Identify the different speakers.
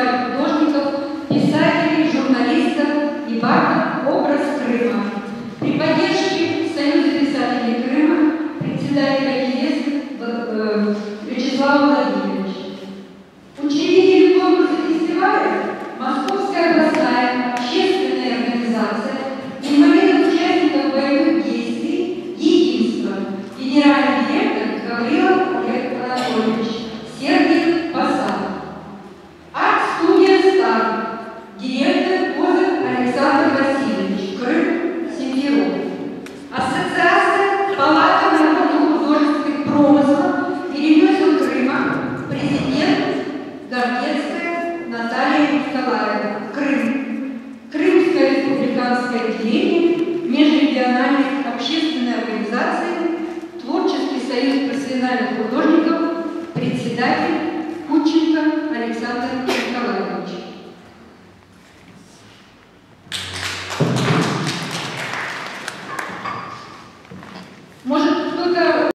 Speaker 1: фестиваль художников, писателей, журналистов и бардов «Образ Крыма». При поддержке Союза писателей Крыма председателя КИЕС Вячеслава Владимировича. Учредитель конкурса фестиваля Московская областная общественная организация инвалидов участников боевых действий «Единство», Генеральный